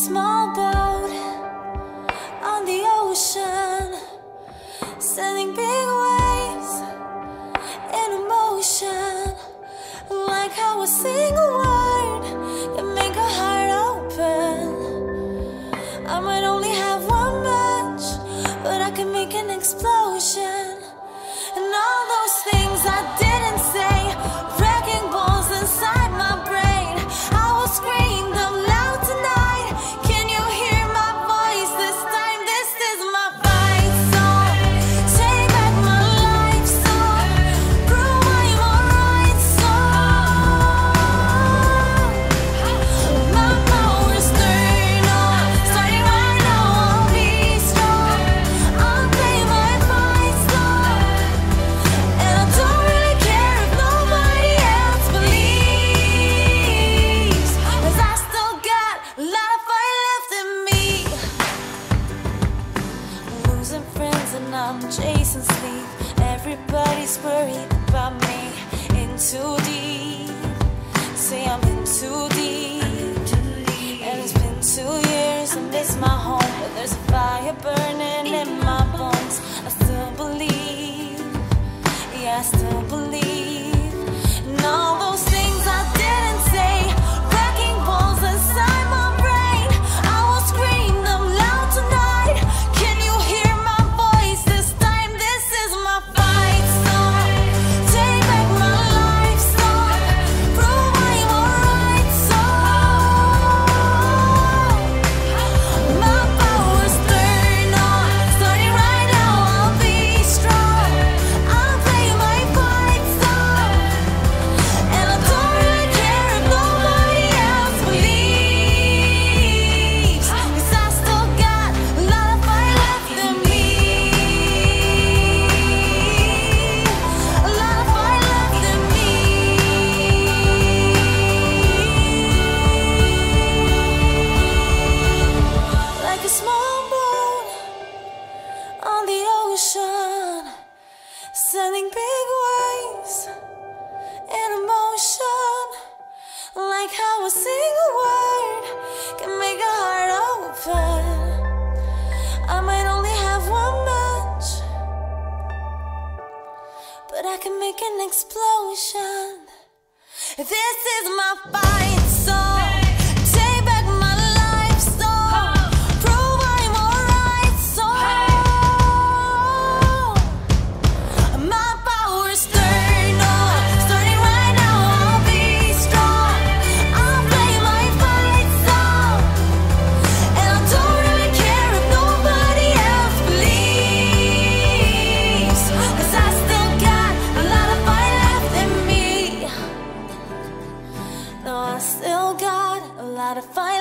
small boat on the ocean, sending big waves in motion. Like how a single word can make a heart open. I might only have one match, but I can make an explosion. And all those things I didn't say, wrecking balls inside my brain, I will scream them loud tonight. Can you hear my voice this time? This is my fight song. Take back my life song. Prove I'm alright song. My power's turned on. Starting right now, I'll be strong. I'll play my fight song. And I don't really care if nobody else believes, 'cause I still got a lot of fight left in me. I'm losing friends and I'm chasing sleep. Everybody's worried about me. In too deep. Say I'm in too deep. And it's been 2 years, I miss my home, but there's a fire burning in my bones. I still believe. Yeah, I still believe. And all those things I didn't say, wrecking balls inside my brain, I will scream them loud tonight. Can you hear my voice this time? This is my fight song. Take back my life song. Prove I'm alright song. My power's turned on. Starting right now, I'll be strong. I'll play my fight song. And I don't really care if nobody else believes, 'cause I still got a lot of fight left in me. A lot of fight left in me. Like a small boat on the ocean, sending big waves in motion. Like how a single word can make a heart open. I might only have one match, but I can make an explosion. This is my fight song. Take back my life song. Prove I'm alright song. My power's turned on. Starting right now, I'll be strong. I'll play my fight song. And I don't really care if nobody else believes, 'cause I still got a lot of fight left in me. No, I still got a lot of fight